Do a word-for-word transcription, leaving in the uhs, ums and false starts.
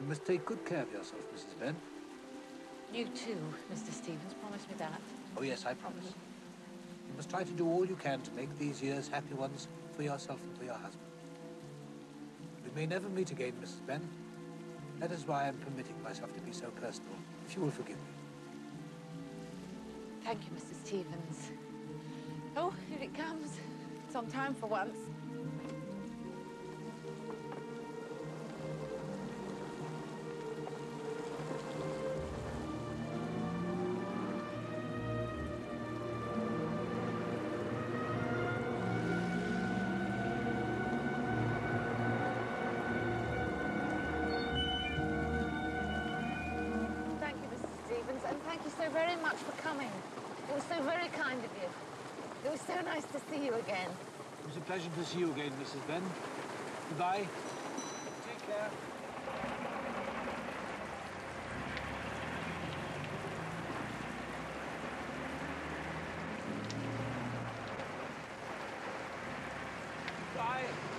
You must take good care of yourself, Missus Benn. You too, Mister Stevens. Promise me that. Oh, yes, I promise. You must try to do all you can to make these years happy ones for yourself and for your husband. We may never meet again, Missus Benn. That is why I'm permitting myself to be so personal, if you will forgive me. Thank you, Mister Stevens. Oh, here it comes. It's on time for once. Thank you, Mister Stevens, and thank you so very much for coming. It was so very kind of you. It was so nice to see you again. It was a pleasure to see you again, Missus Benn. Goodbye. Take care. Bye.